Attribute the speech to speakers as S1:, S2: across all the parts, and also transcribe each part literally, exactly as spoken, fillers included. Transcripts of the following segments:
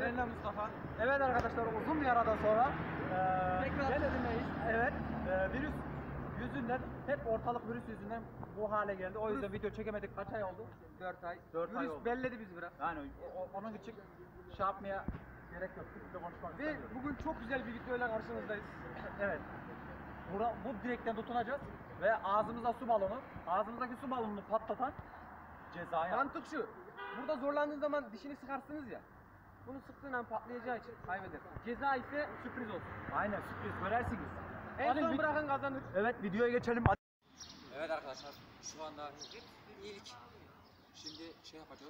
S1: Ben de Mustafa.
S2: Evet arkadaşlar, uzun bir aradan sonra e,
S1: Tekrar
S2: denedimeyiz. Evet, e, virüs yüzünden, hep ortalık virüs yüzünden bu hale geldi. O yüzden video çekemedik. Kaç ay oldu?
S1: dört ay.
S2: dört ay
S1: Virüs
S2: oldu.
S1: belledi bizi biraz.
S2: Yani o- o- onun için şey yapmaya gerek yok. Bizle konuşmak
S1: Ve
S2: istemiyorum.
S1: bugün çok güzel bir videoyla karşınızdayız.
S2: Evet. Bura, bu direkten tutunacağız ve ağzımıza su balonu, ağzımızdaki su balonunu patlatan cezaya.
S1: Mantık şu. Burada zorlandığın zaman dişini sıkarsınız ya. Bunu sıktığın an patlayacağı için kaybedersin. Ceza ise sürpriz olsun.
S2: Aynen, sürpriz görersiniz.
S1: En
S2: Hadi
S1: son
S2: bir-
S1: bırakan kazanır.
S2: Evet, videoya geçelim.
S3: Evet arkadaşlar, şu anda ilk şimdi şey yapacağız.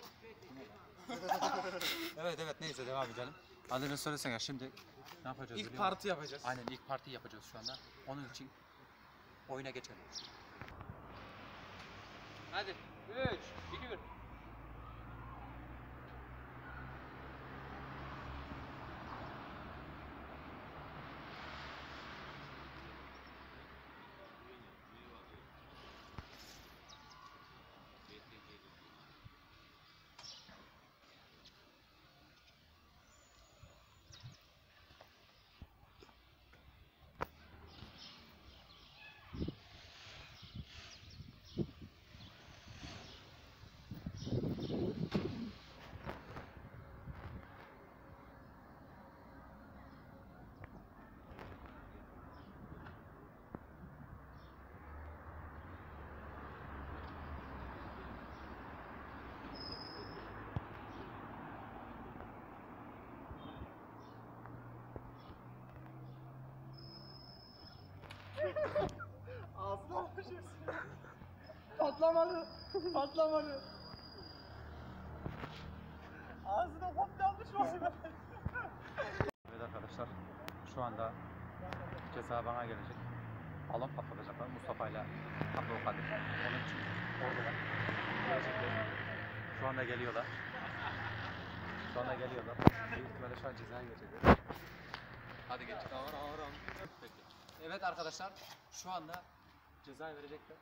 S3: evet evet neyse devam edelim. Adını söylesene şimdi ne yapacağız?
S1: İlk
S3: biliyor musun?
S1: parti yapacağız.
S3: Aynen ilk parti yapacağız şu anda. Onun için oyuna geçelim.
S1: Hadi. üç, iki, bir.
S2: Ağzına almışız. Patlamadı. Patlamadı. Ağzına komple almış mı?
S3: Evet arkadaşlar şu anda ceza bana gelecek. Balon patlatacaklar Mustafa ile Abdülkadir. Onun için oradalar. Gelecekler. Şu anda geliyorlar. Şu anda geliyorlar. Büyük ihtimalle şu an cezaya gelecekler. Hadi geç. Ağır ağır ağır. Peki. Evet arkadaşlar şu anda cezayı verecekler.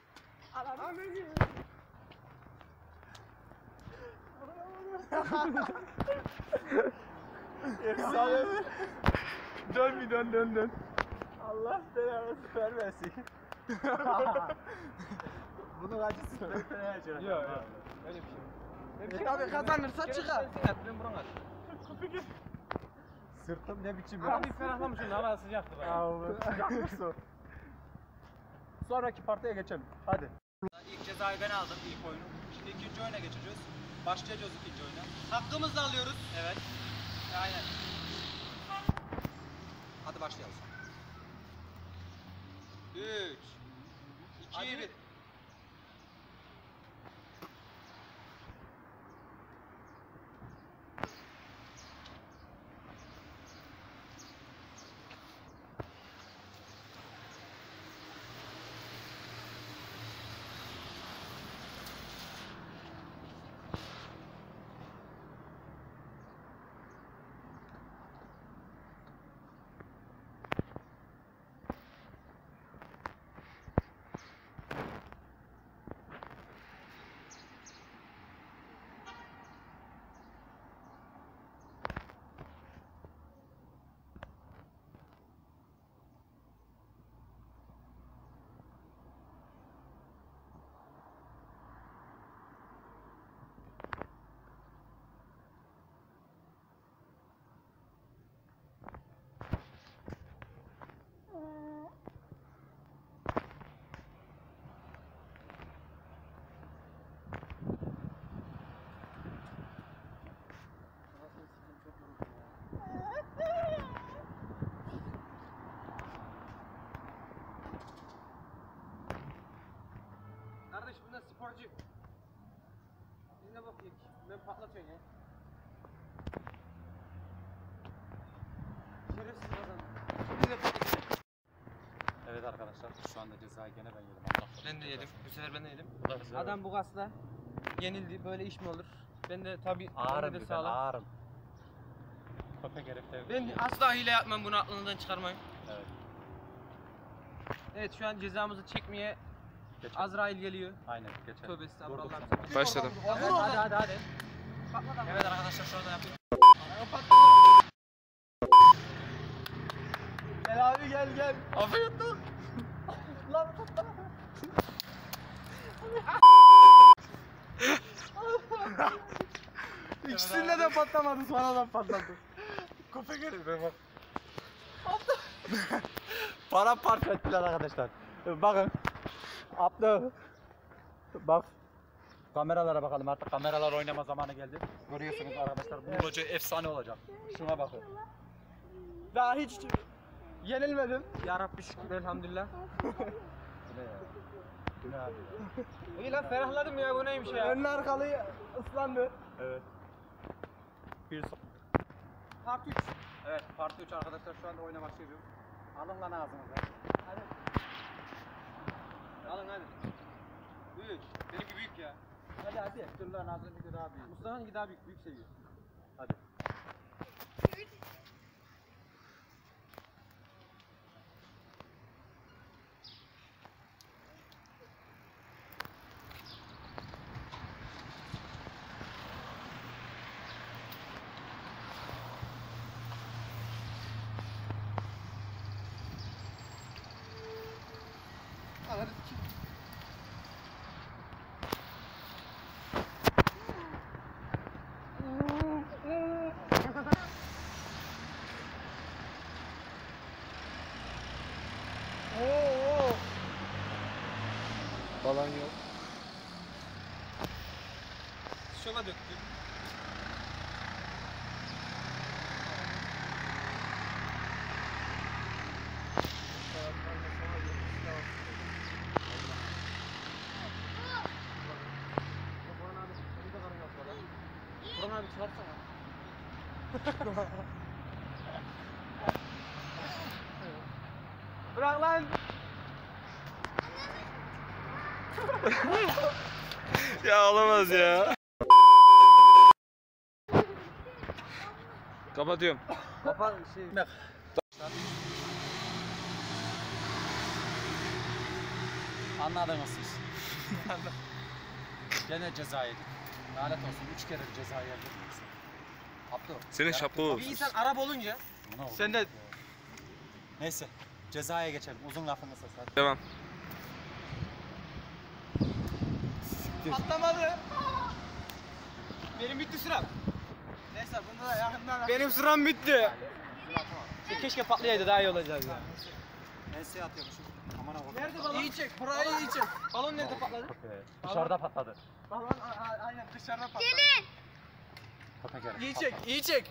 S2: Efsane. Dön bir dön dön dön. Allah belanı vermesin. Bunun acısı ben yaşıyorum.
S1: Yok yok. Öyle bir şey.
S2: E tabi kazanırsa çıkar.
S1: Ben buranı aç.
S2: Sırtım ne biçim ya?
S1: Hafif ferahlamışım da hava sıcaktı bayağı.
S2: Allah sıcakmış su. Sonraki partiye geçelim. Hadi.
S3: İlk cezayı ben aldım ilk oyunu. Şimdi ikinci oyuna geçeceğiz. Başlayacağız ikinci oyuna.
S1: Hakkımızı alıyoruz.
S3: Evet. Aynen. Hadi başlayalım. üç iki bir.
S1: Kardeş bunlar sporcu. Biz ne bakıyoruz? Ben patlatıyorum ya. Şerefsiz kazandım. Biz de patlatacağız.
S3: Evet arkadaşlar şu anda cezayı gene ben yedim. Allah
S1: Ben de yedim. Bu sefer ben de yedim.
S3: korusun.
S1: Adam bu gasla yenildi. Böyle iş mi olur? Ben de tabii
S3: ağırım
S1: de
S3: bir ben
S1: sağlam.
S3: ağırım. Köpek herifler.
S1: Ben asla hile yapmam, bunu aklınızdan çıkarmayın.
S3: Evet.
S1: Evet şu an cezamızı çekmeye
S3: Geçelim.
S1: Azrail geliyor.
S3: Aynen geçelim.
S1: Tövbe estağfurullah.
S3: Durduk
S1: Allah'ım.
S3: şimdi.
S1: Başladım. Evet, hadi hadi hadi.
S3: Evet arkadaşlar şu anda yapıyoruz.
S2: gel.
S3: Abi yuttum.
S2: Lan tutma.
S1: İkisinde de patlamadı, sonradan patladı.
S3: Köpek herif be bak. Para parça ettiler arkadaşlar. Bakın. Atlı. Bak. Kameralara bakalım, artık kameralar oynama zamanı geldi. Görüyorsunuz arkadaşlar, bu hoca efsane olacak. Şuna bakın.
S1: Daha hiç yenilmedim. Ya Rabbi şükür elhamdülillah.
S3: Bu ne abi?
S1: İyi lan, ferahladım ya, bu neymiş ya. Önlü arkalı ıslandı.
S3: Evet. Bir son.
S1: Part üç.
S3: Evet, part üç arkadaşlar, şu anda oyuna başlıyoruz. Alın lan ağzınıza.
S1: Hadi. Alın hadi. Büyük. Benimki büyük ya.
S3: Hadi hadi. Dur lan, ağzınınki daha büyük.
S1: Mustafa'nınki daha büyük, büyük seviyor.
S3: Hadi.
S1: Al hadi. Oo.
S2: Balon yok.
S1: Şuna döktüm. Burhan abi çıkartsana. Bırak lan.
S4: Ya olamaz ya. Kapatıyorum.
S1: Kapan şey.
S3: Anladınız siz. Gene ceza yedik. Lanet olsun, üç kere ceza yedik. Abdü.
S4: Senin
S3: yarattık
S4: şapka
S3: abi.
S4: olsun.
S1: Bir insan Arap olunca
S3: Bu ne oldu?
S1: sen de
S3: Neyse, cezaya geçelim. Uzun lafın kısası. Hadi.
S4: Devam.
S1: patlamadı. Benim bitti sıram. Neyse bunda da yakından. Benim sıram bitti. E, keşke patlayaydı, daha iyi olacak ya.
S3: Neyse atıyormuşum. Aman Allah'ım.
S1: Nerede balon? İyi çek, burayı iyi çek. Balon nerede patladı?
S3: Dışarıda patladı.
S1: Balon a- a- aynen dışarıda patladı.
S3: Köpek herif.
S1: İyi çek, iyi çek.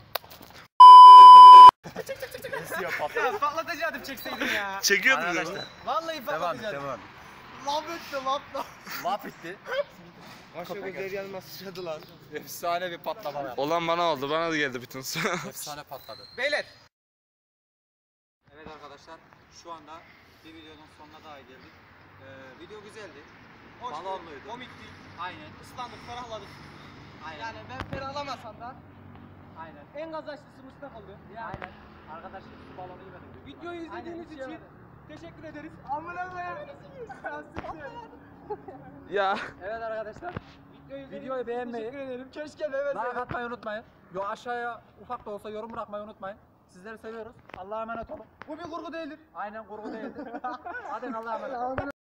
S3: Neyse patladı.
S1: Ya patlatacaktım çekseydin ya.
S4: Çekiyordun değil mi?
S3: Arkadaşlar.
S1: Vallahi
S3: Devam et,
S1: patlatacaktım.
S3: devam et.
S1: Lan bitti lan lan.
S3: Laf bitti.
S1: Aşağı gözler yanmaz sıçradı lan.
S3: Efsane bir patlama yaptı.
S4: Olan bana oldu. Bana da geldi bütün su.
S3: Efsane patladı.
S1: Beyler.
S3: Evet arkadaşlar, şu anda bir videonun sonuna daha geldik. Ee, video güzeldi.
S1: Hoştu,
S3: Balonluydu.
S1: komikti.
S3: Aynen.
S1: Islandık, ferahladık.
S3: Aynen.
S1: Yani ben ferahlamasan da
S3: Aynen.
S1: en kazançlısı Mustafa oldu.
S3: Aynen. Arkadaşlar su balonu yemedik.
S1: Videoyu izlediğiniz
S3: Aynen,
S1: için teşekkür ederiz. Amına koyayım.
S4: Ya.
S3: Evet arkadaşlar.
S1: Videoyu,
S3: Videoyu beğenmeyi,
S1: teşekkür ederim. Keşke demeseydim.
S3: like atmayı unutmayın. Yo, aşağıya ufak da olsa yorum bırakmayı unutmayın. Sizleri seviyoruz. Allah'a emanet olun.
S1: Bu bir kurgu değildir.
S3: Aynen, kurgu değildir. Hadi Allah'a emanet olun.